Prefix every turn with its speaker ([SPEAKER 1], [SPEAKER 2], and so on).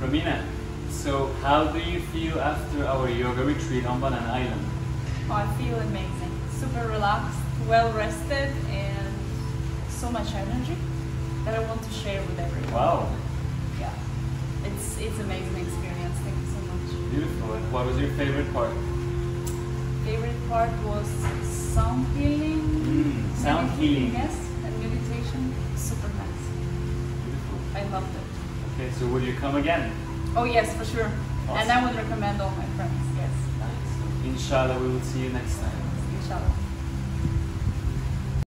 [SPEAKER 1] Romina, so how do you feel after our yoga retreat on Banana Island?
[SPEAKER 2] Oh, I feel amazing. Super relaxed, well rested, and so much energy that I want to share with everyone.
[SPEAKER 1] Wow.
[SPEAKER 2] Yeah. It's amazing experience. Thank you so much.
[SPEAKER 1] Beautiful. And what was your favorite part?
[SPEAKER 2] Favorite part was sound healing.
[SPEAKER 1] Sound healing.
[SPEAKER 2] Yes, and meditation. Super nice.
[SPEAKER 1] Beautiful.
[SPEAKER 2] I loved it.
[SPEAKER 1] Okay, so will you come again?
[SPEAKER 2] Oh yes, for sure.
[SPEAKER 1] Awesome.
[SPEAKER 2] And I would recommend all my friends. Yes.
[SPEAKER 1] Nice. Inshallah, we will see you next time.
[SPEAKER 2] Inshallah.